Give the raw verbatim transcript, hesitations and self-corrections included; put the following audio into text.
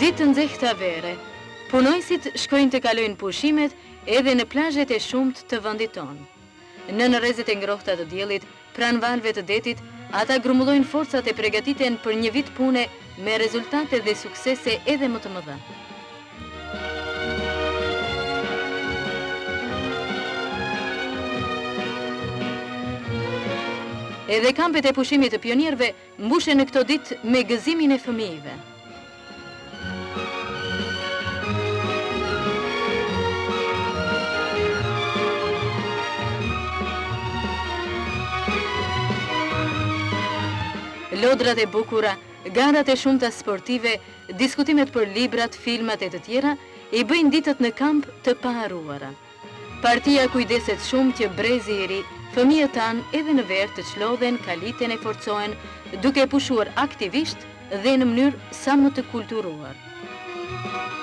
Ditë të nxehtë të vere, punojësit shkojnë të kalojnë pushimet edhe në plazhet e shumt të vendit tonë. Në në rrezet e ngrohta të diellit, pranë valve të detit, ata grumullojnë forcat e përgatiten për një vit pune me rezultate dhe suksese edhe më të mëdha. Edhe kampet e pushimit të pionierëve mbushen në këto ditë me gëzimin e fëmijëve. Lodrat e bukura, garat e shumta sportive, diskutimet për librat, filmat e të tjera, i bëjnë ditët në kamp të paharruara. Partia kujdeset shumë që brezi i ri, fëmijët tanë edhe në verë të çlodhen, kaliten e forcohen, duke pushuar aktivisht dhe në mënyrë sa më të kulturuar.